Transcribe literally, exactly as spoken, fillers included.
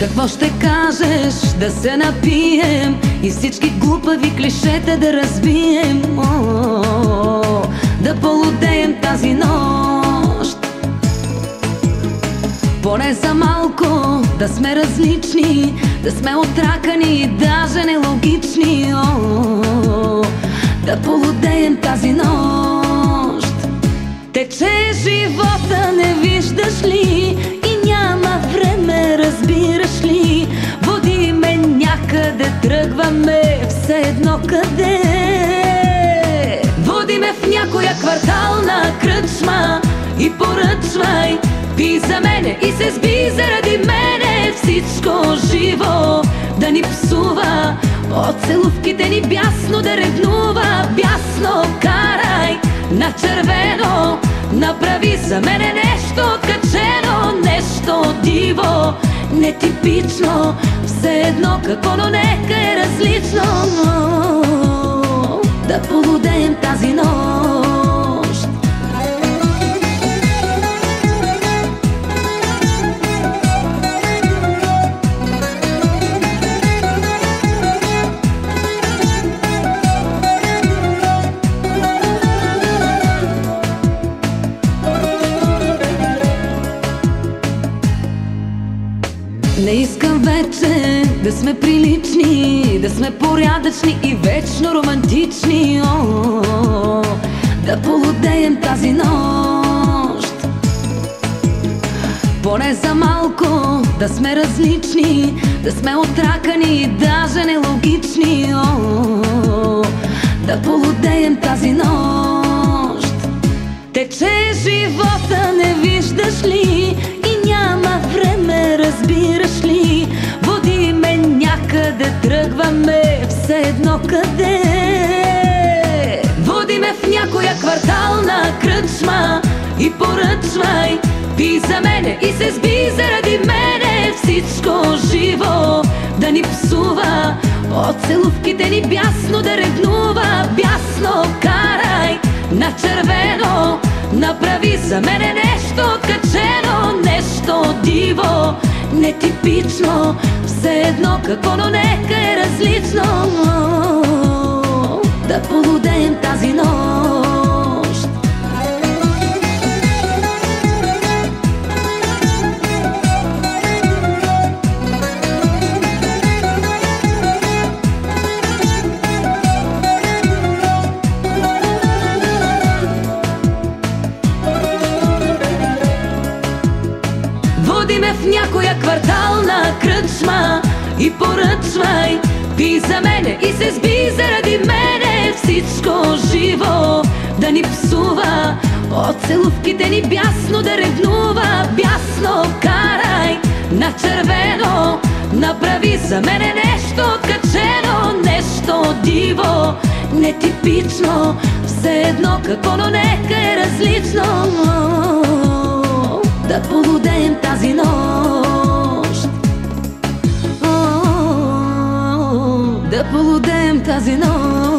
Какво ще кажеш да се напием и всички глупави клишета да разбием? О, да полудеем тази нощ, поне за малко да сме различни, да сме отракани и даже нелогични. О, да полудеем тази нощ. Тече живота, не виждаш ли, и няма време, разбираш ли? Води ме някъде, тръгваме все едно къде. Води ме в някоя квартална кръчма и поръчвай, пий за мене и се сби заради мене. Всичко живо да ни псува, от целувките ни бясно да ревнува. Бясно карай на червено, направи за мене нещо откачено, нещо диво, нетипично, все едно какво, но нека е различно. Да полудеем тази нощ. Не искам вече да сме прилични, да сме порядъчни и вечно романтични. О, да полудеем тази нощ, поне за малко да сме различни, да сме отракани и даже нелогични. О, да полудеем тази нощ. Тече живота, не виждаш ли, и няма време, разбираш ли? Води ме някъде, тръгваме все едно къде. Води ме в някоя квартална кръчма и поръчвай, пий за мене и се сби заради мене. Всичко живо да ни псува, от целувките ни бясно да ревнува. Бясно карай на червено, направи за мене нещо откачено, нещо диво, нетипично, все едно какво, но нека е различно. Да полудеем тази нощ. Води ме в някоя квартална кръчма и поръчвай, пий за мене и се сби заради мене. Всичко живо да ни псува, от целувките ни бясно да ревнува. Бясно карай на червено, направи за мене нещо откачено, нещо диво, нетипично, все едно какво, но нека е различно. Да полудеем тази нощ. О, да полудеем тази нощ.